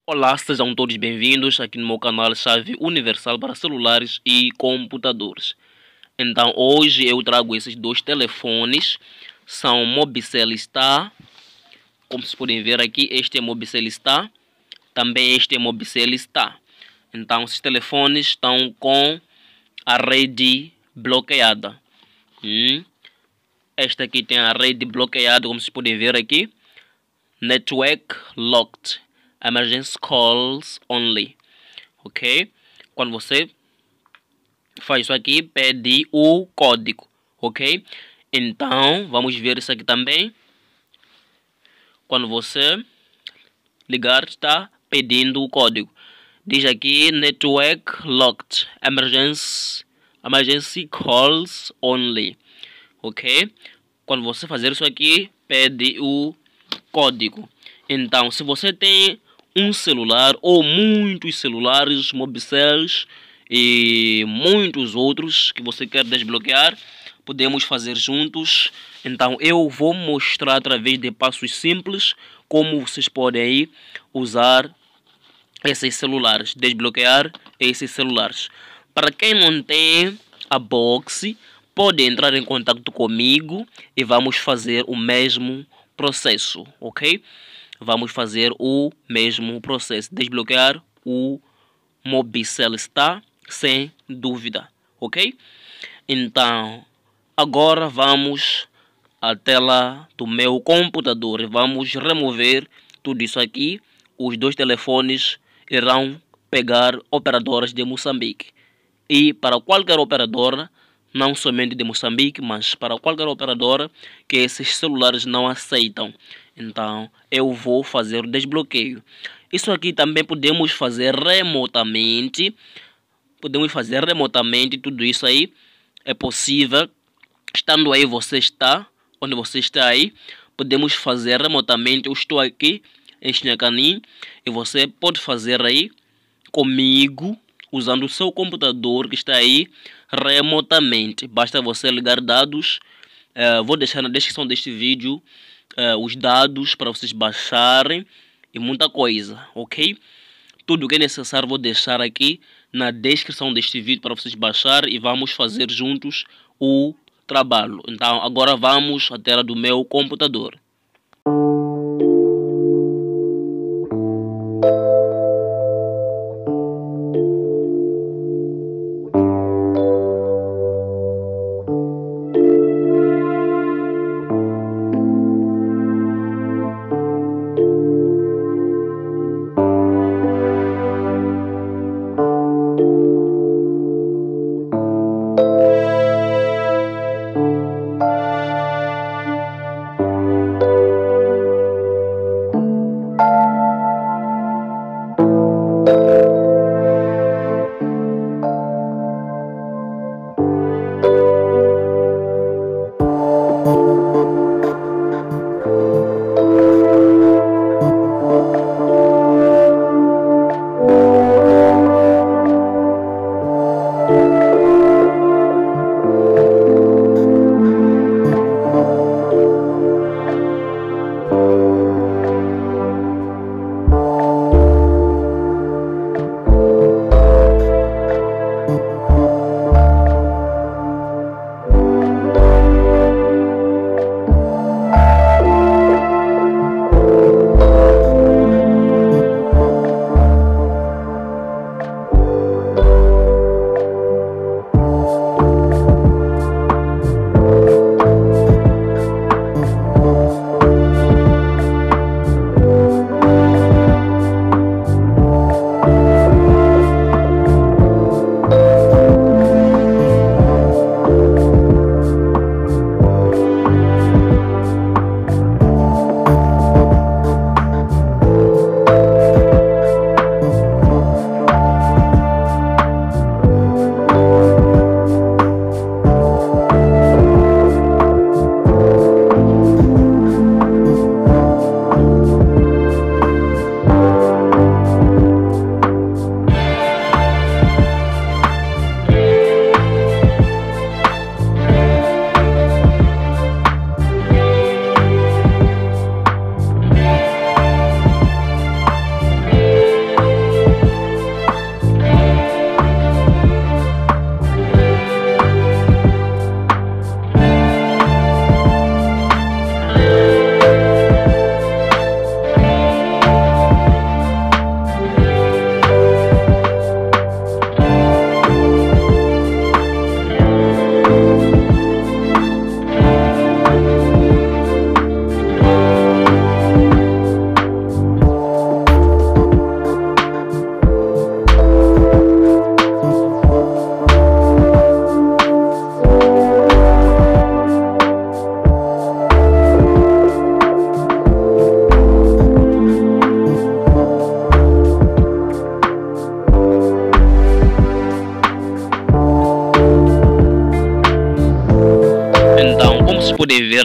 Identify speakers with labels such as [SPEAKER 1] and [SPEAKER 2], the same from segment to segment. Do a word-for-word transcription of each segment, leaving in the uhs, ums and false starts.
[SPEAKER 1] Olá, sejam todos bem-vindos aqui no meu canal Chave Universal para celulares e computadores. Então hoje eu trago esses dois telefones, são Mobicel Star, como vocês podem ver aqui, este é Mobicel Star, também este é Mobicel Star. Então esses telefones estão com a rede bloqueada. Hum. Esta aqui tem a rede bloqueada, como vocês podem ver aqui. Network locked. Emergency calls only. Ok? Quando você faz isso aqui, pede o código. Ok? Então, vamos ver isso aqui também. Quando você ligar, está pedindo o código. Diz aqui, Network locked. Emergency, emergency calls only. Ok? Quando você fazer isso aqui, pede o código. Então, se você tem um celular ou muitos celulares, Mobicels e muitos outros que você quer desbloquear, podemos fazer juntos. Então, eu vou mostrar através de passos simples como vocês podem aí usar esses celulares, desbloquear esses celulares. Para quem não tem a box, pode entrar em contato comigo e vamos fazer o mesmo processo, ok? Vamos fazer o mesmo processo, desbloquear o Mobicel Star sem dúvida, ok? Então, agora vamos à tela do meu computador e vamos remover tudo isso aqui. Os dois telefones irão pegar operadoras de Moçambique. E para qualquer operadora, não somente de Moçambique, mas para qualquer operadora que esses celulares não aceitam. Então, eu vou fazer o desbloqueio. Isso aqui também podemos fazer remotamente. Podemos fazer remotamente, tudo isso aí é possível. Estando aí, você está, onde você está aí, podemos fazer remotamente. Eu estou aqui em Xinhacanim e você pode fazer aí comigo, usando o seu computador que está aí remotamente. Basta você ligar dados. Uh, vou deixar na descrição deste vídeo uh, os dados para vocês baixarem e muita coisa, ok? Tudo o que é necessário vou deixar aqui na descrição deste vídeo para vocês baixarem e vamos fazer juntos o trabalho. Então agora vamos à tela do meu computador.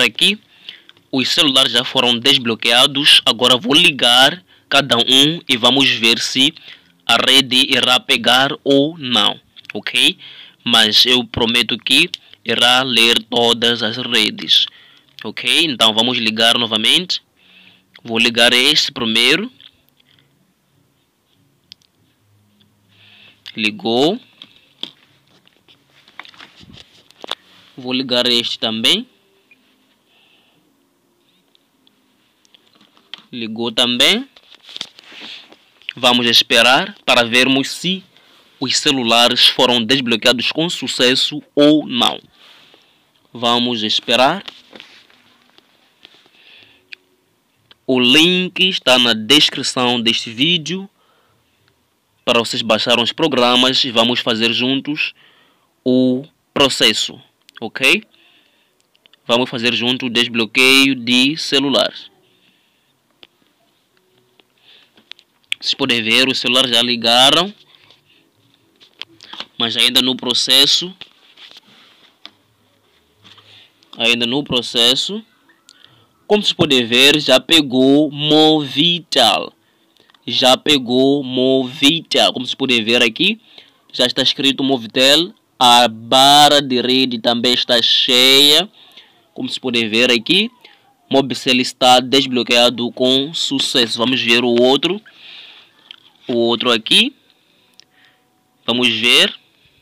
[SPEAKER 1] aqui, os celulares já foram desbloqueados. Agora vou ligar cada um e vamos ver se a rede irá pegar ou não, ok? Mas eu prometo que irá ler todas as redes, ok? Então vamos ligar novamente. Vou ligar este primeiro. Ligou. Vou ligar este também. Ligou também. Vamos esperar para vermos se os celulares foram desbloqueados com sucesso ou não. Vamos esperar. O link está na descrição deste vídeo para vocês baixarem os programas e vamos fazer juntos o processo, ok? Vamos fazer junto o desbloqueio de celulares. Vocês podem ver, os celulares já ligaram, mas ainda no processo. Ainda no processo. Como vocês podem ver, já pegou Movitel. Já pegou Movitel. Como vocês podem ver aqui, já está escrito Movitel. A barra de rede também está cheia. Como vocês podem ver aqui, Mobicel está desbloqueado com sucesso. Vamos ver o outro. O outro aqui. Vamos ver.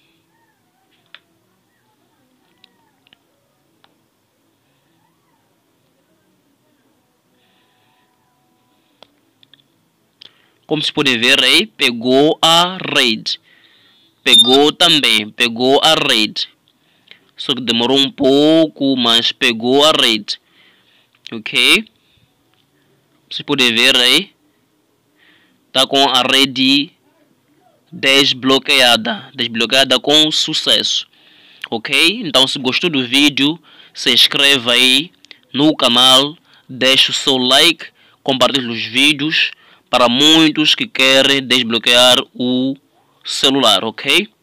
[SPEAKER 1] Como se pode ver aí, pegou a rede. Pegou também, pegou a rede. Só que demorou um pouco, mas pegou a rede. Ok? Você pode ver aí. Tá com a rede desbloqueada. Desbloqueada com sucesso. Ok? Então, se gostou do vídeo, se inscreva aí no canal. Deixe o seu like. Compartilhe os vídeos para muitos que querem desbloquear o celular, ok?